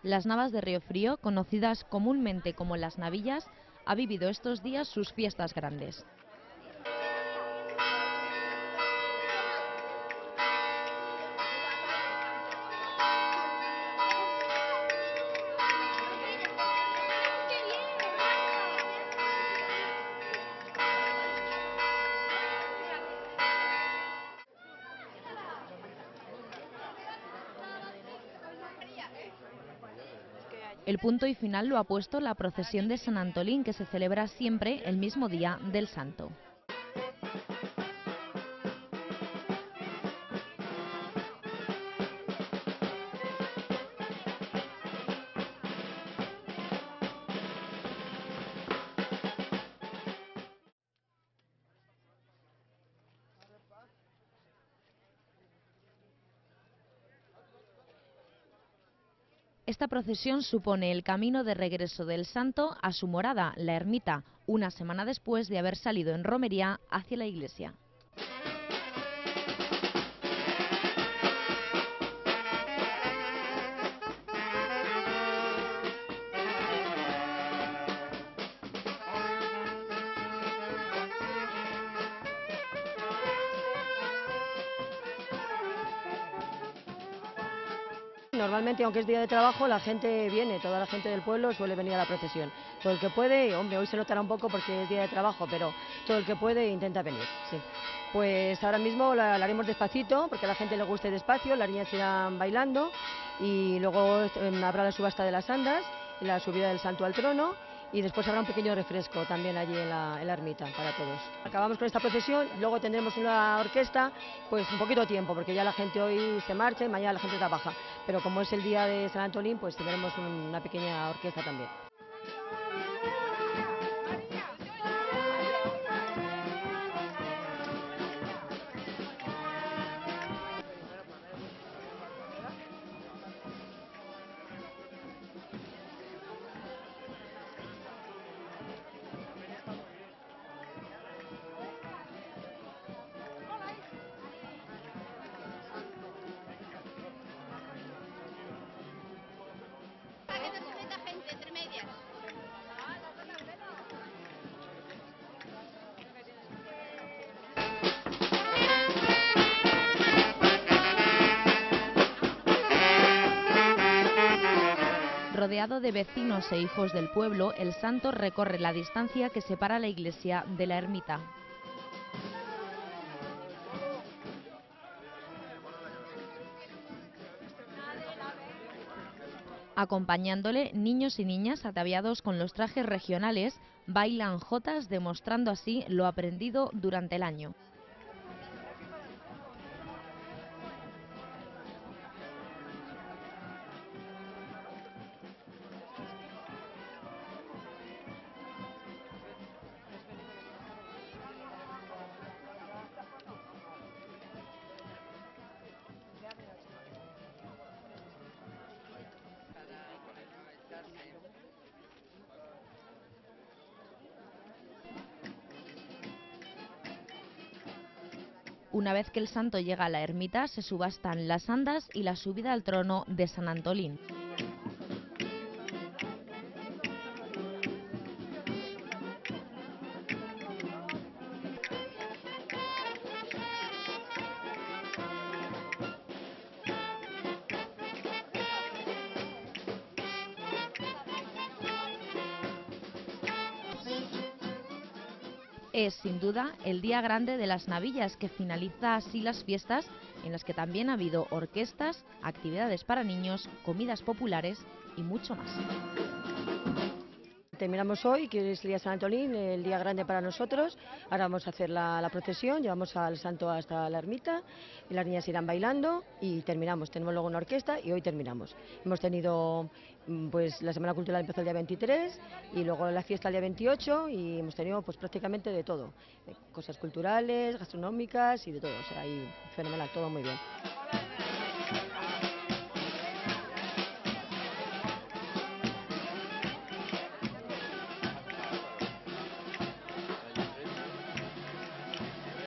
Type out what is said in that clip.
Las Navas de Río Frío, conocidas comúnmente como las Navillas, ha vivido estos días sus fiestas grandes. El punto y final lo ha puesto la procesión de San Antolín, que se celebra siempre el mismo día del santo. Esta procesión supone el camino de regreso del santo a su morada, la ermita, una semana después de haber salido en romería hacia la iglesia. Normalmente, aunque es día de trabajo, la gente viene, toda la gente del pueblo suele venir a la procesión. Todo el que puede, hombre, hoy se notará un poco porque es día de trabajo, pero todo el que puede intenta venir, sí. Pues ahora mismo la haremos despacito, porque a la gente le guste despacio, las niñas irán bailando y luego habrá la subasta de las andas y la subida del santo al trono. Y después habrá un pequeño refresco también allí en la ermita para todos. Acabamos con esta procesión, luego tendremos una orquesta, pues un poquito de tiempo, porque ya la gente hoy se marcha y mañana la gente trabaja. Pero como es el día de San Antolín, pues tendremos una pequeña orquesta también. Rodeado de vecinos e hijos del pueblo, el santo recorre la distancia que separa la iglesia de la ermita. Acompañándole, niños y niñas ataviados con los trajes regionales bailan jotas, demostrando así lo aprendido durante el año. Una vez que el santo llega a la ermita, se subastan las andas y la subida al trono de San Antolín. Es, sin duda, el día grande de las Navillas, que finaliza así las fiestas, en las que también ha habido orquestas, actividades para niños, comidas populares y mucho más. Terminamos hoy, que es el día de San Antolín, el día grande para nosotros. Ahora vamos a hacer la procesión, llevamos al santo hasta la ermita y las niñas irán bailando y terminamos. Tenemos luego una orquesta y hoy terminamos. Hemos tenido, pues la Semana Cultural empezó el día 23 y luego la fiesta el día 28 y hemos tenido pues prácticamente de todo. Cosas culturales, gastronómicas y de todo. O sea, ahí fenomenal, todo muy bien.